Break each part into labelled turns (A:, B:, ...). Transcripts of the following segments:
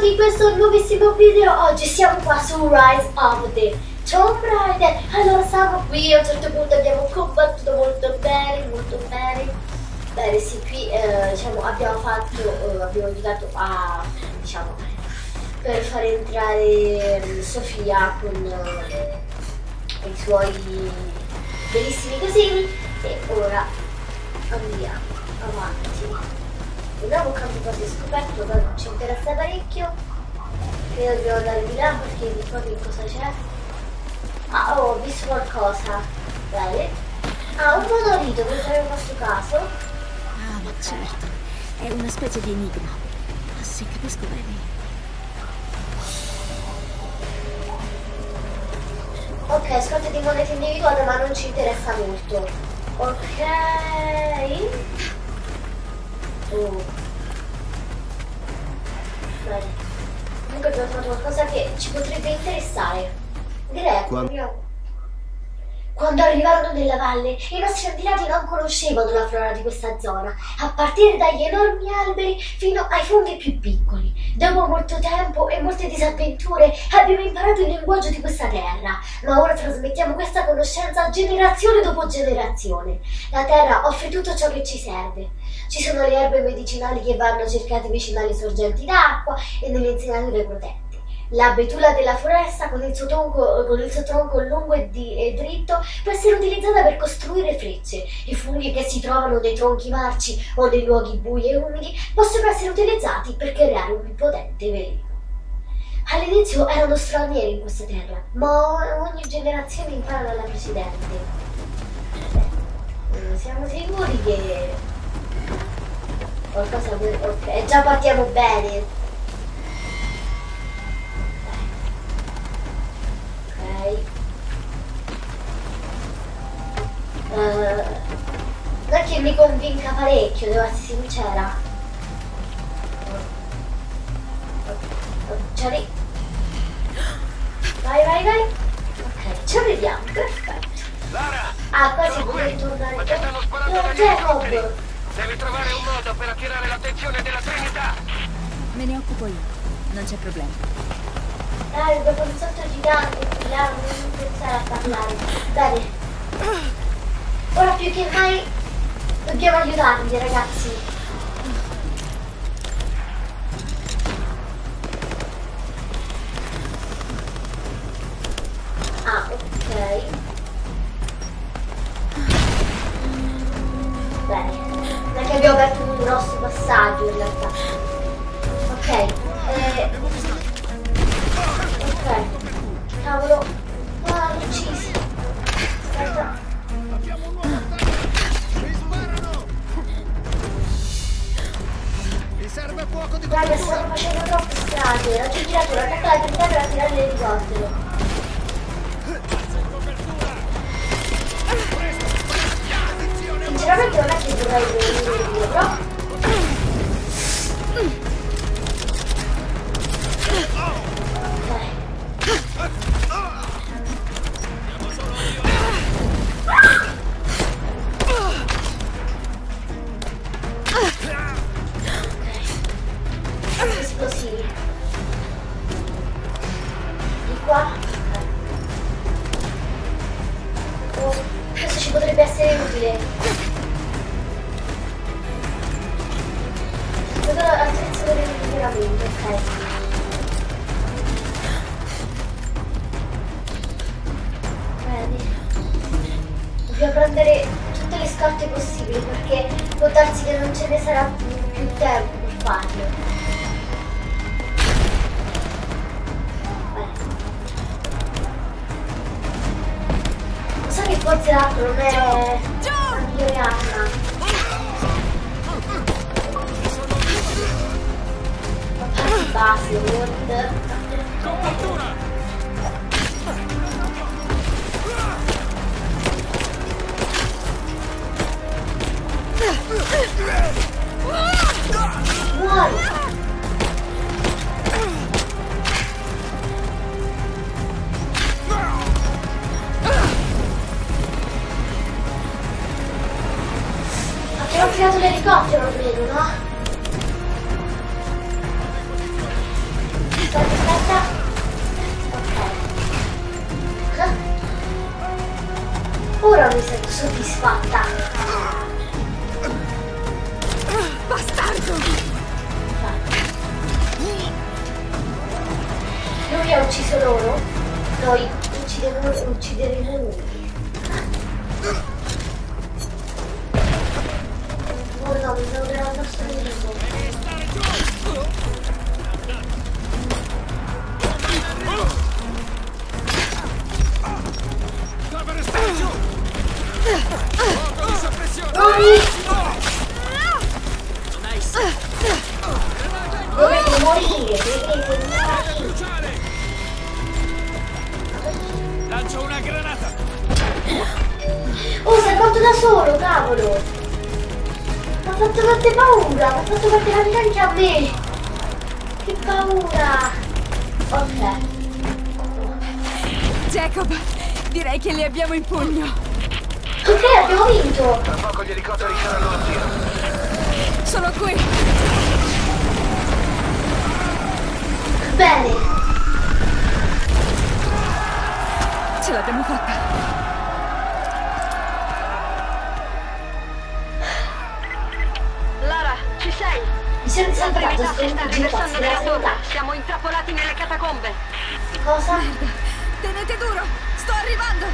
A: benvenuti in questo nuovissimo video. Oggi siamo qua su Rise of the Tomb Raider. Allora, siamo qui, a un certo punto abbiamo combattuto molto bene. Bene, sì, qui diciamo abbiamo aiutato a, diciamo, per far entrare Sofia con i suoi bellissimi cosini. E ora andiamo avanti. Vediamo quante cose ho scoperto, ma non ci interessa parecchio. Credo devo andare di là perché di qua che cosa c'è? Ah, ho visto qualcosa. Bene. Ah, un monolito, non ci avevo fatto caso.
B: Ah, ma certo. È una specie di enigma. Ma se capisco bene.
A: Ok, scorte di moneta individuale, ma non ci interessa molto. Ok. Oh. Bene. Comunque abbiamo trovato qualcosa che ci potrebbe interessare. Direi. Quando arrivarono nella valle, i nostri antenati non conoscevano la flora di questa zona, a partire dagli enormi alberi fino ai funghi più piccoli. Dopo molto tempo e molte disavventure abbiamo imparato il linguaggio di questa terra, ma ora trasmettiamo questa conoscenza generazione dopo generazione. La terra offre tutto ciò che ci serve. Ci sono le erbe medicinali che vanno cercate vicino alle sorgenti d'acqua e nelle insenature protette. La betulla della foresta con il suo tronco lungo e dritto può essere utilizzata per costruire frecce. I funghi che si trovano nei tronchi marci o nei luoghi bui e umidi possono essere utilizzati per creare un potente veleno. All'inizio erano stranieri in questa terra, ma ogni generazione impara dalla precedente. Siamo sicuri che qualcosa... Ok, già partiamo bene. Non è che mi convinca parecchio, devo essere sincera. Vai. Ok, ci arriviamo, perfetto. Ah, qua si può ritornare. Jacob!
C: Devi trovare un modo per attirare l'attenzione della Trinità.
B: Me ne occupo io, non c'è problema.
A: Dai, dopo un salto gigante, là, non pensare a parlare. Bene. Ora più che mai dobbiamo aiutarli, ragazzi. Ah, ok. Bene. Non è che abbiamo aperto un grosso passaggio in realtà. Ok. Ok. Cavolo. Ah, l'ho uccisi. Aspetta. Guarda, stanno facendo troppo strage. Raggiungiamo attacca la Trinità per attirare l'elicottero. Sinceramente non è che dovrei venire io, però. Esplosivi. Di qua. Oh, questo ci potrebbe essere utile. Vedo l'attrezzo del miglioramento, ok. Bene. Dobbiamo prendere tutte le scorte possibili perché può darsi che non ce ne sarà più tempo per farlo. Che forse l'altro non è la migliore arma. Ma parti base, Word. Muori! Abbiamo tirato l'elicottero, credo, no? soddisfatta.
B: Bastardo!
A: Lui ha ucciso loro, noi uccideremo lui. Oh no, mi salverà il nostro nemico. Dovete morire,
C: Lancio una granata!
A: Oh, sei fatto da solo, cavolo! Mi ha fatto tante paura, mi ha fatto perdere anche a me! Che paura! Ok.
B: Jacob, direi che li abbiamo in pugno.
A: Ok, abbiamo vinto!
C: Tra poco gli elicotteri saranno a tiro.
B: Sono qui.
A: Bene!
B: Ce l'abbiamo fatta.
D: Lara, ci sei?
A: Mi sono
D: La
A: salvato,
D: Trinità
A: sto
D: si sta
A: in
D: riversando nella torre.
A: salvata.
D: Siamo intrappolati nelle catacombe.
A: Cosa?
B: Tenete duro, sto arrivando.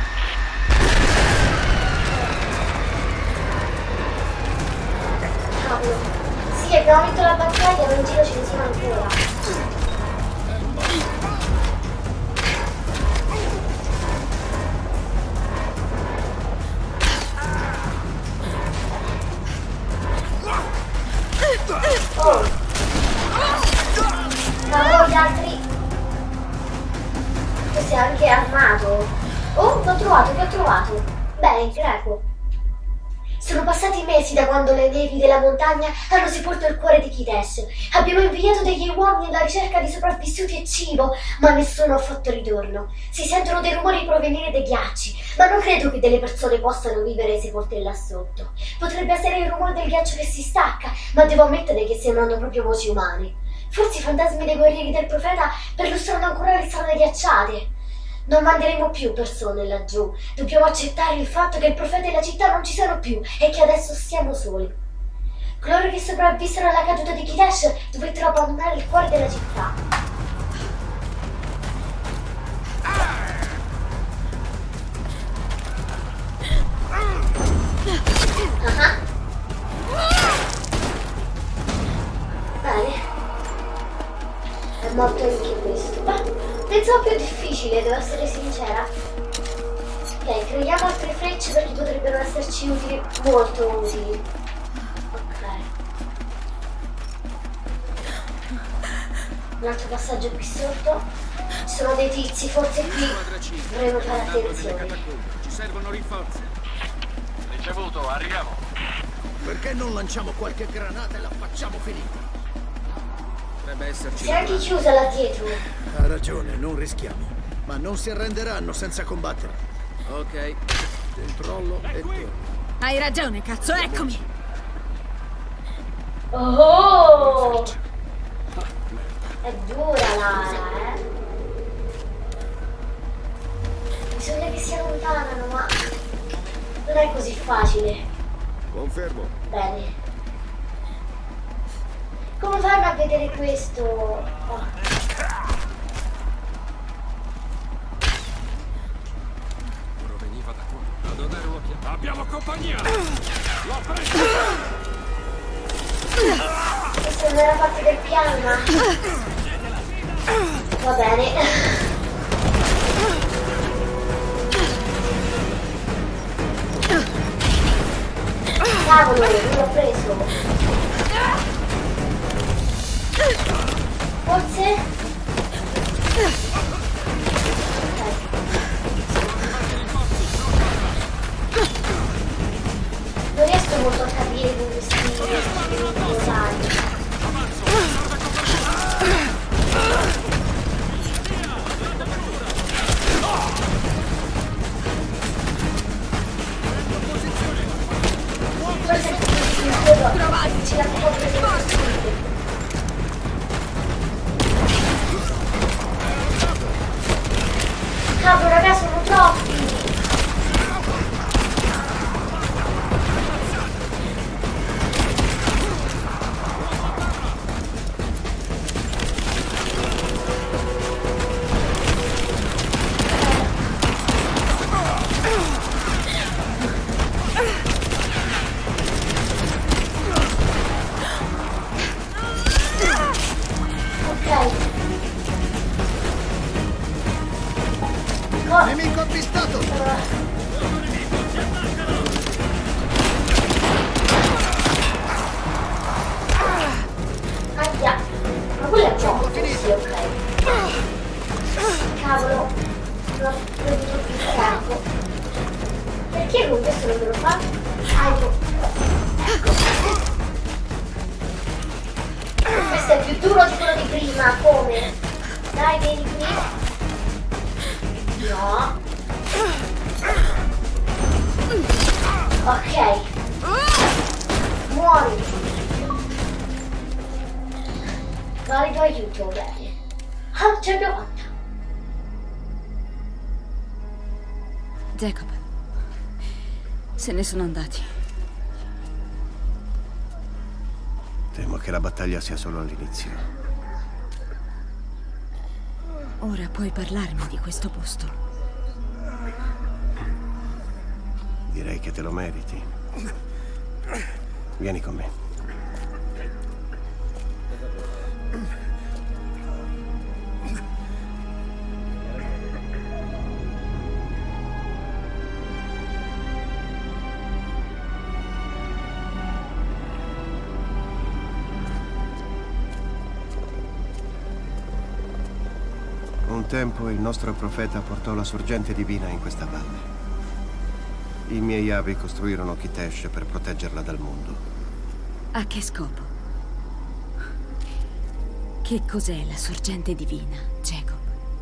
A: Cavolo. Sì, abbiamo vinto la battaglia, ma in giro ce ne sono ancora. Oh! Cavolo, gli altri! Questo è anche armato. Oh, l'ho trovato, che ho trovato? Bene, greco. Sono passati mesi da quando le nevi della montagna hanno sepolto il cuore di Kitesh. Abbiamo inviato degli uomini alla ricerca di sopravvissuti e cibo, ma nessuno ha fatto ritorno. Si sentono dei rumori provenire dai ghiacci, ma non credo che delle persone possano vivere sepolte là sotto. Potrebbe essere il rumore del ghiaccio che si stacca, ma devo ammettere che sembrano proprio voci umane. Forse i fantasmi dei guerrieri del profeta perlustrano ancora le strade ghiacciate. Non manderemo più persone laggiù. Dobbiamo accettare il fatto che il profeta e la città non ci sono più e che adesso siamo soli. Coloro che sopravvissero alla caduta di Kitesh dovettero abbandonare il cuore della città. Bene. È morto anche questo. Pensavo più difficile, devo essere sincera. Ok, creiamo altre frecce perché potrebbero esserci utili, molto utili. Ok. Un altro passaggio qui sotto. Ci sono dei tizi, forse qui dovremmo fare attenzione.
C: Ci servono rinforzi. Ricevuto, arriviamo.
E: Perché non lanciamo qualche granata e la facciamo finita?
C: Dovrebbe esserci.
A: Si è anche chiusa là dietro.
E: Ha ragione, non rischiamo. Ma non si arrenderanno senza combattere.
C: Ok.
E: Controllo e torno.
B: Hai ragione, cazzo, eccomi.
A: Oh! È dura Lara, Bisogna che si allontanano, ma non è così facile.
E: Confermo.
A: Bene. Come fanno a vedere questo? Oh.
C: Proveniva da qua. Vado a dare un'occhiata. Abbiamo compagnia! L'ho preso!
A: Questa non era parte del piano, ma... Va bene. Cavolo, non l'ho preso. Forse? Non riesco molto a capire con questi cosari. Forse è più ci la può prendere.
E: Nemico avvistato!
A: Aia! Ma quello è un gioco,
E: finito.
A: sì, ok. Cavolo, non ho preso più scarico. Perché con questo non me lo fa? Ecco. Questo è più duro di quello di prima, come? Dai, vieni qui. No. Ok. Muori. Valido aiuto, bene. Ah, ce l'abbiamo fatta.
B: Jacob. Se ne sono andati.
E: Temo che la battaglia sia solo all'inizio.
B: Ora puoi parlarmi di questo posto.
E: Direi che te lo meriti. Vieni con me. Un tempo il nostro profeta portò la sorgente divina in questa valle. I miei avi costruirono Kitesh per proteggerla dal mondo.
B: A che scopo? Che cos'è la sorgente divina, Jacob?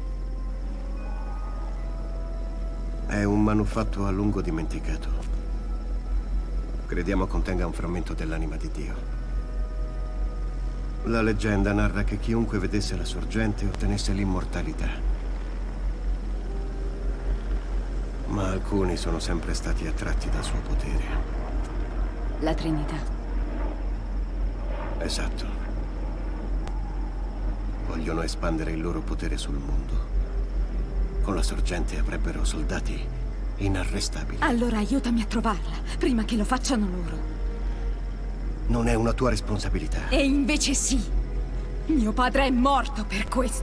E: È un manufatto a lungo dimenticato. Crediamo contenga un frammento dell'anima di Dio. La leggenda narra che chiunque vedesse la sorgente ottenesse l'immortalità. Ma alcuni sono sempre stati attratti dal suo potere.
B: La Trinità.
E: Esatto. Vogliono espandere il loro potere sul mondo. Con la sorgente avrebbero soldati inarrestabili.
B: Allora aiutami a trovarla, prima che lo facciano loro.
E: Non è una tua responsabilità.
B: E invece sì. Mio padre è morto per questo.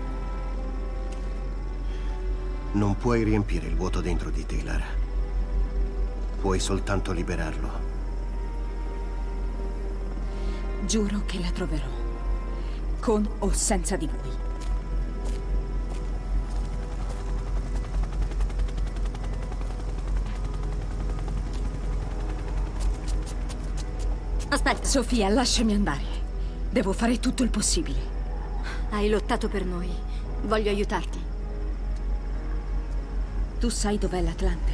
E: Non puoi riempire il vuoto dentro di te, Lara. Puoi soltanto liberarlo.
B: Giuro che la troverò. Con o senza di voi.
D: Aspetta,
B: Sofia, lasciami andare. Devo fare tutto il possibile.
D: hai lottato per noi. Voglio aiutarti.
B: Tu sai dov'è l'Atlante?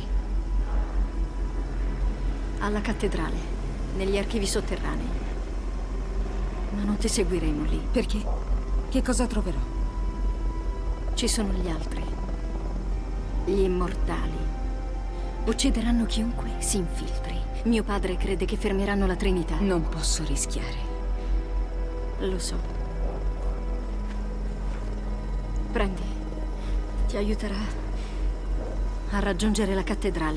D: Alla cattedrale, negli archivi sotterranei. Ma non ti seguiremo lì.
B: Perché? Che cosa troverò?
D: Ci sono gli altri. Gli immortali. Uccideranno chiunque si infiltri. Mio padre crede che fermeranno la Trinità.
B: Non posso rischiare.
D: Lo so. Prendi. Ti aiuterà a raggiungere la cattedrale.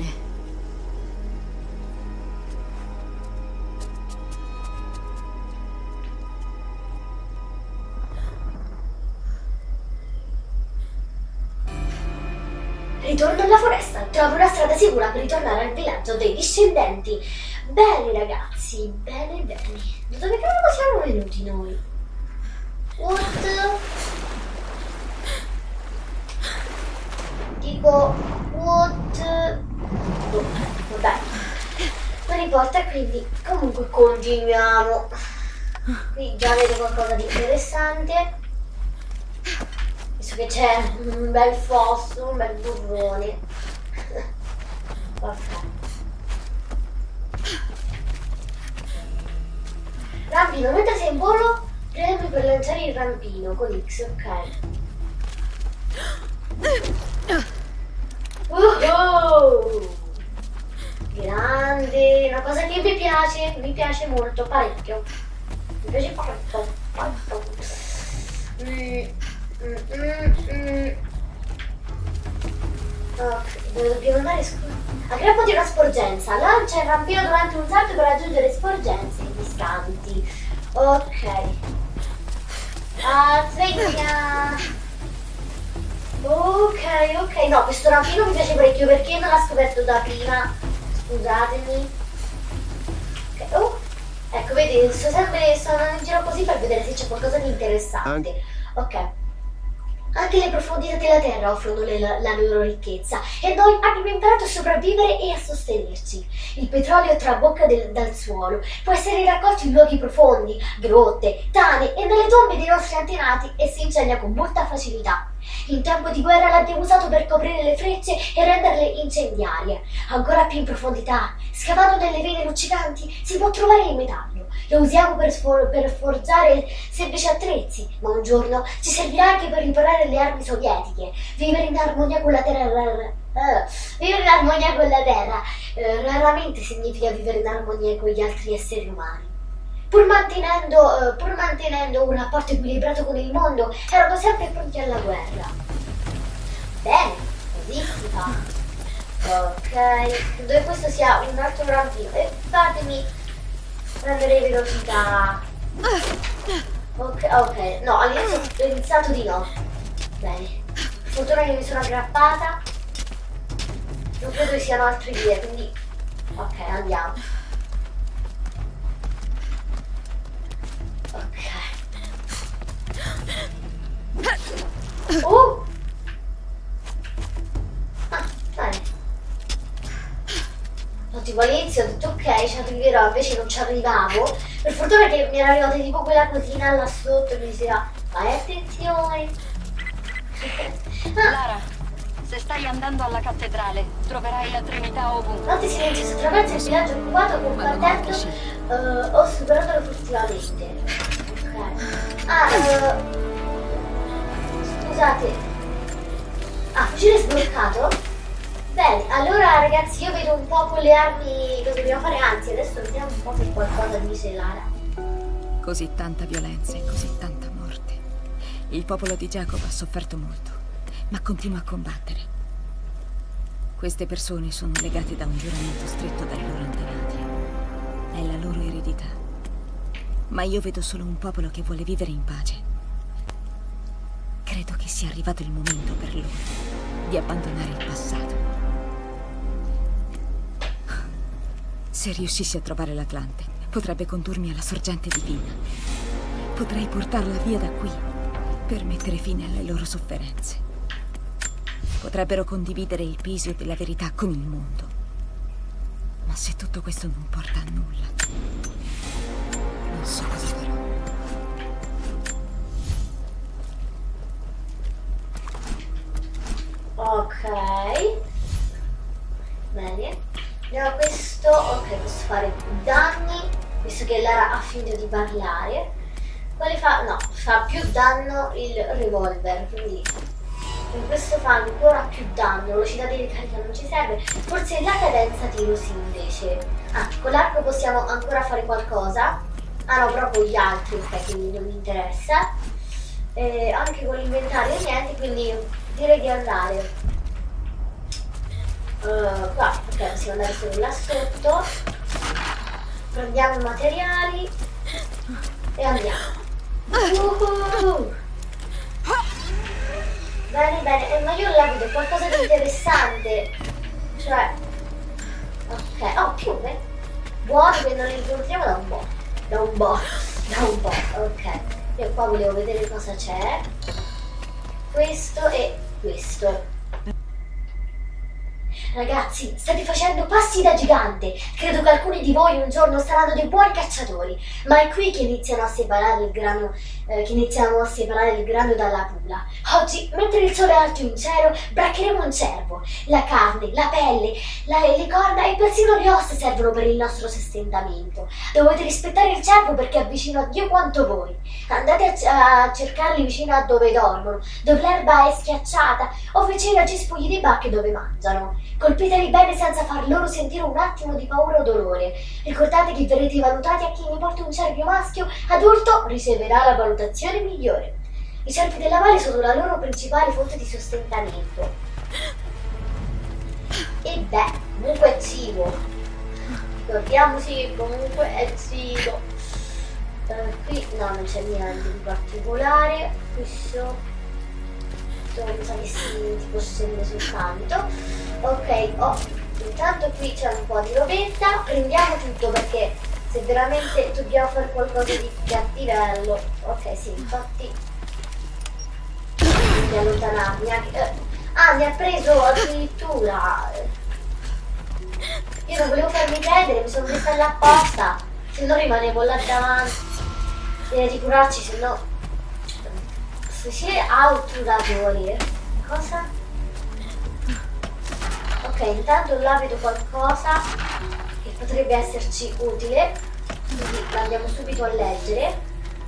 A: Ritorno alla foresta, trovo una strada sicura per ritornare al villaggio dei discendenti. Bene ragazzi, bene bene. Da dove cavolo siamo venuti noi? What? Dico, what? Oh, vabbè. Non importa, quindi comunque continuiamo. Qui già vedo qualcosa di interessante. Visto che c'è un bel fosso, un bel burrone. Ok. Rampino, mentre sei in volo, premi per lanciare il rampino con X, ok. Grande, una cosa che mi piace molto, parecchio. Mi piace parecchio. Ok, dove dobbiamo andare? A grappo di una sporgenza. Lancia il rampino durante un salto per raggiungere sporgenze distanti. Ok. Sveglia. Ok, ok. No, questo rampino mi piace parecchio perché non l'ha scoperto da prima. Scusatemi. Ok, oh. Ecco, vedi, sto andando in giro così per vedere se c'è qualcosa di interessante. Ok. Anche le profondità della terra offrono la loro ricchezza e noi abbiamo imparato a sopravvivere e a sostenerci. Il petrolio trabocca dal suolo, può essere raccolto in luoghi profondi, grotte, tane e nelle tombe dei nostri antenati e si incendia con molta facilità. In tempo di guerra l'abbiamo usato per coprire le frecce e renderle incendiarie. Ancora più in profondità, scavando nelle vene luccicanti, si può trovare il metallo. Lo usiamo per forgiare semplici attrezzi, ma un giorno ci servirà anche per riparare le armi sovietiche. Vivere in armonia con la terra. Vivere in armonia con la terra raramente significa vivere in armonia con gli altri esseri umani. Pur mantenendo un rapporto equilibrato con il mondo, erano sempre pronti alla guerra. Bene, così si fa. Ok, credo che questo sia un altro rampino. E fatemi prendere velocità. Ok, no, all'inizio ho iniziato di no. Bene, fortuna che mi sono aggrappata. Non credo che siano altri due, quindi ok, andiamo. Ok. Bene. No, tipo all'inizio ho detto ok, ci arriverò, invece non ci arrivavo. Per fortuna che mi era arrivata tipo quella cosina là sotto e mi diceva fai attenzione.
D: Lara, se stai andando alla cattedrale, troverai la Trinità ovunque.
A: Notte silenziosa attraverso il villaggio occupato con contento. Ho superato furtivamente. Ok. Scusate. Fucile sbloccato? Bene, allora ragazzi io vedo un po' con le armi cosa dobbiamo fare, anzi adesso vediamo un po' se qualcosa dice Lara.
D: Così tanta violenza e così tanta morte. Il popolo di Jacob ha sofferto molto, ma continua a combattere. Queste persone sono legate da un giuramento stretto dai loro antenati. È la loro eredità. Ma io vedo solo un popolo che vuole vivere in pace. Credo che sia arrivato il momento per loro di abbandonare il passato. Se riuscissi a trovare l'Atlante, potrebbe condurmi alla sorgente divina. Potrei portarla via da qui per mettere fine alle loro sofferenze. Potrebbero condividere il peso della verità con il mondo. Ma se tutto questo non porta a nulla, non so cosa farò.
A: Ok. Bene. Andiamo a questo. Ok, posso fare danni. Visto che Lara ha finito di parlare. Quale fa? No, fa più danno il revolver. Quindi in questo fa ancora più danno. Velocità di ricarica non ci serve. Forse la cadenza tiro sì invece. Con l'arco possiamo ancora fare qualcosa. No, però con gli altri, ok, quindi non mi interessa. Anche con l'inventario niente, quindi direi di andare qua, ok, possiamo andare solo là sotto, prendiamo i materiali e andiamo. Bene, bene, ma io là vedo qualcosa di interessante, cioè, ok, piume, buono che non li incontriamo da un po', ok, io qua volevo vedere cosa c'è. Questo e questo. Ragazzi, state facendo passi da gigante. Credo che alcuni di voi un giorno saranno dei buoni cacciatori, ma è qui che iniziamo a separare il grano, dalla pula. Oggi, mentre il sole è alto in cielo, braccheremo un cervo. La carne, la pelle, le corna e persino le ossa servono per il nostro sostentamento. Dovete rispettare il cervo perché è vicino a Dio quanto voi. Andate a cercarli vicino a dove dormono, dove l'erba è schiacciata, o vicino ai cespugli di bacche dove mangiano. Colpiteli bene senza far loro sentire un attimo di paura o dolore. Ricordate che verrete valutati a chi ne porta un cervo maschio adulto riceverà la valutazione migliore. I cervi della valle sono la loro principale fonte di sostentamento. E beh, comunque è cibo. Ricordiamoci, comunque è cibo. Qui no, non c'è niente di particolare. Questo questo mi sa che si tipo scende soltanto. Ok, intanto qui c'è un po' di robetta, prendiamo tutto perché se veramente dobbiamo fare qualcosa di cattivello. Ok, sì, infatti devi allontanarmi anche. Mi ha preso addirittura. Io non volevo farmi credere, mi sono messa là apposta, se no rimanevo là davanti. Devi ricurarci, se no. Se autoratori. Cosa? Ok, intanto là vedo qualcosa che potrebbe esserci utile, quindi la andiamo subito a leggere.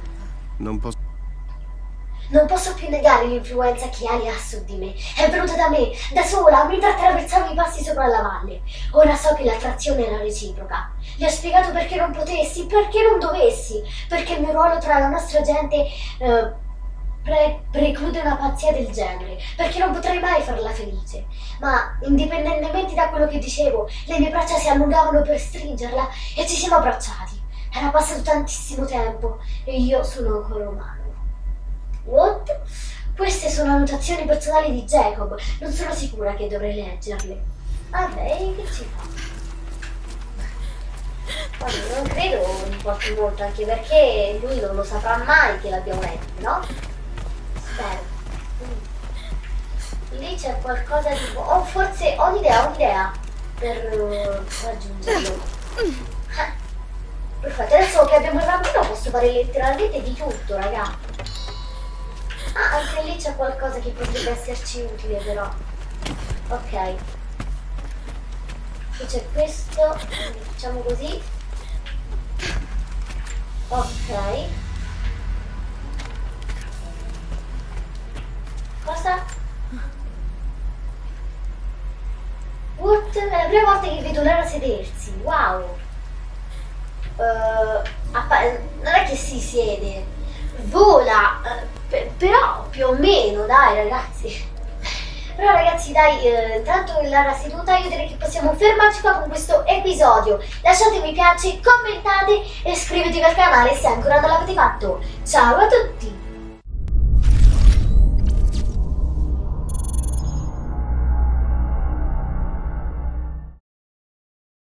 A: Non posso più negare l'influenza che Alia ha su di me. È venuta da me, da sola, mentre attraversavo i passi sopra la valle. Ora so che l'attrazione era reciproca. Gli ho spiegato perché non potessi, perché non dovessi, perché il mio ruolo tra la nostra gente preclude una pazzia del genere, perché non potrei mai farla felice. Ma indipendentemente da quello che dicevo, le mie braccia si allungavano per stringerla e ci siamo abbracciati. Era passato tantissimo tempo e io sono ancora umano. What? Queste sono annotazioni personali di Jacob. Non sono sicura che dovrei leggerle. Vabbè, che ci fa? Guarda, non credo importi molto, anche perché lui non lo saprà mai che l'abbiamo letto, no? Spero. Lì c'è qualcosa di... Oh, forse ho un'idea per raggiungerlo. Perfetto, adesso che abbiamo il rampino posso fare letteralmente di tutto, raga. Anche lì c'è qualcosa che potrebbe esserci utile, però. Ok. Qui c'è questo, quindi facciamo così. Ok. Cosa? What? È la prima volta che vedo Lara sedersi, wow. Non è che si siede, vola, però più o meno, dai ragazzi. Però ragazzi dai, intanto che Lara seduta io direi che possiamo fermarci qua con questo episodio. Lasciate un mi piace, commentate e iscrivetevi al canale se ancora non l'avete fatto. Ciao a tutti!